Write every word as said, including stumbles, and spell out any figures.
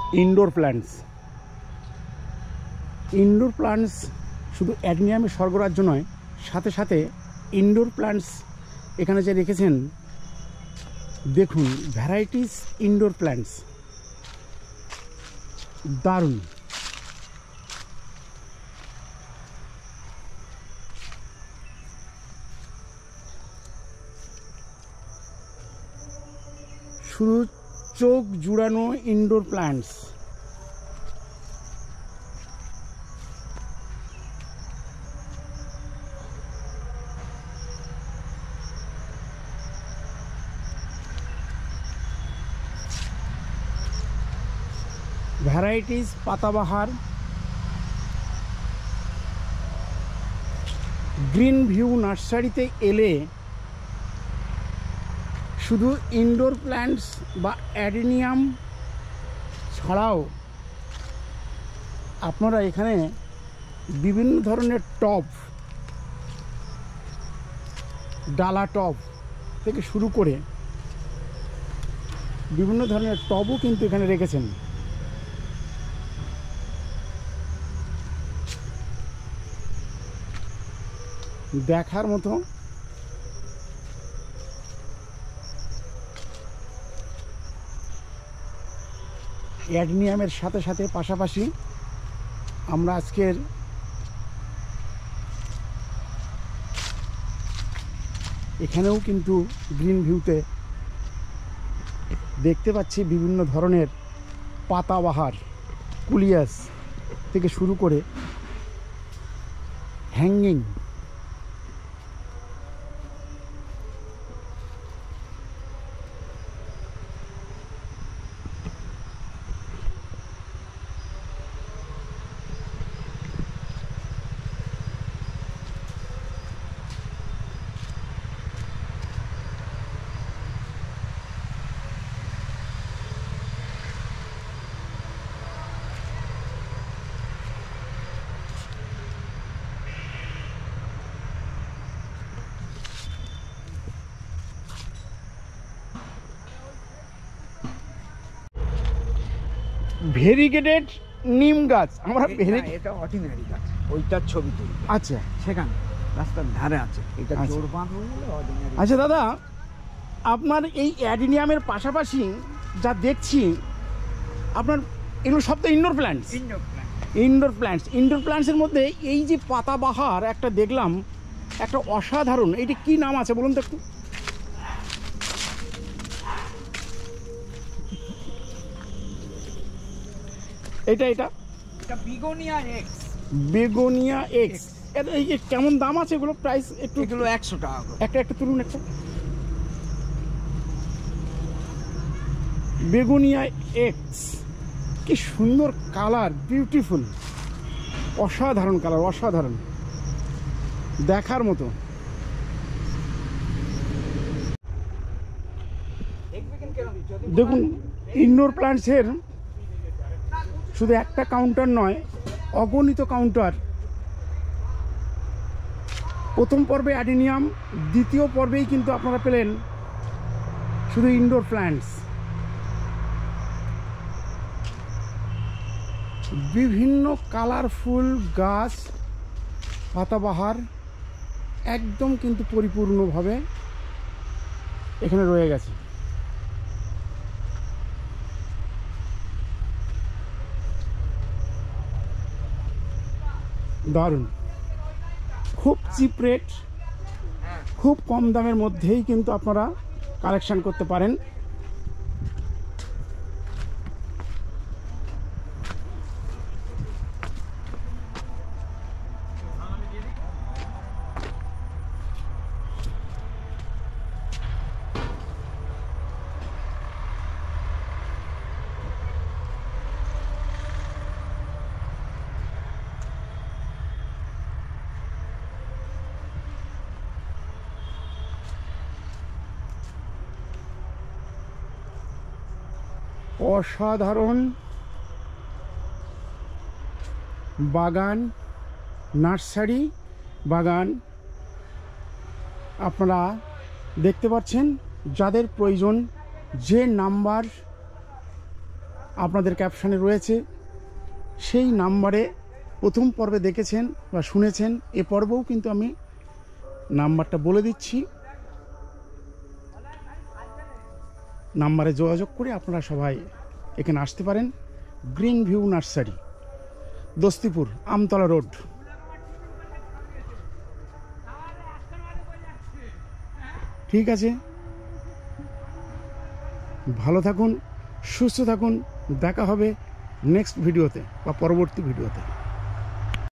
Indoor plants. Indoor plants শুধু অ্যাডেনিয়ামের স্বর্গরাজ্য নয়, সাথে সাথে ইনডোর প্ল্যান্টস এখানে যে রেখেছেন দেখুন, ভ্যারাইটিস ইনডোর প্ল্যান্টস, দারুণ। শুধু চোখ জুড়ানো ইনডোর প্ল্যান্টস। ভ্যারাইটিস পাতাবাহার, গ্রিন ভিউ নার্সারিতে এলে শুধু ইনডোর প্ল্যান্টস বা অ্যাডেনিয়াম ছাড়াও আপনারা এখানে বিভিন্ন ধরনের টব, ডালা টব থেকে শুরু করে বিভিন্ন ধরনের টবও কিন্তু এখানে রেখেছেন। দেখার মতো। অ্যাডেনিয়ামের সাথে সাথে পাশাপাশি আমরা আজকের এখানেও কিন্তু গ্রিন ভিউতে দেখতে পাচ্ছি বিভিন্ন ধরনের পাতাবাহার, কুলিয়াস থেকে শুরু করে হ্যাঙ্গিং, ভেরিগেটেড নিম গাছ। আমরা এটা অর্ডিনারি গাছ, ওইটার ছবি তুলি। আচ্ছা, সেখানে রাস্তার ধারে আছে, এটা জোর বাঁধ হয়ে গেলে অর্ডিনারি। আচ্ছা দাদা, আপনার এই অ্যাডেনিয়ামের পাশাপাশি যা দেখছি আপনার এগুলো সব তো indoor plants. Indoor plant, indoor plants indoor প্ল্যান্টসের মধ্যে এই যে পাতাবাহার একটা দেখলাম, একটা অসাধারণ, এইটি কি নাম আছে বলুন তো একটু? এটা এটা এটা বিগোনিয়া এক্স। Begonia x. এটা এই কেমন দাম আছে এগুলো, প্রাইস একটু? এগুলো একশো টাকা করে। একটা একটা তুলুন একটা। বেগোনিয়া এক্স, কি সুন্দর কালার, বিউটিফুল, অসাধারণ কালার, অসাধারণ, দেখার মতো। দেখুন, ইনডোর প্ল্যান্টসের শুধু একটা কাউন্টার নয়, অগণিত কাউন্টার। প্রথম পর্বে অ্যাডেনিয়াম, দ্বিতীয় পর্বেই কিন্তু আপনারা পেলেন শুধু ইনডোর প্ল্যান্টস। বিভিন্ন কালারফুল গাছ, পাতাবাহার একদম কিন্তু পরিপূর্ণভাবে এখানে রয়ে গেছে। দারুণ, খুব চিপ রেট, খুব কম দামের মধ্যেই কিন্তু আপনারা কালেকশন করতে পারেন। অসাধারণ বাগান, নার্সারি বাগান আপনারা দেখতে পাচ্ছেন। যাদের প্রয়োজন, যে নাম্বার আপনাদের ক্যাপশনে রয়েছে। সেই নাম্বারে প্রথম পর্বে দেখেছেন বা শুনেছেন, এ পর্বেও কিন্তু আমি নাম্বারটা বলে দিচ্ছি। নাম্বারে যোগাযোগ করে আপনারা সবাই এখানে আসতে পারেন। Green view nursery, Dostipur, Amtala road. ঠিক আছে, ভালো থাকুন, সুস্থ থাকুন। দেখা হবে নেক্সট ভিডিওতে বা পরবর্তী ভিডিওতে।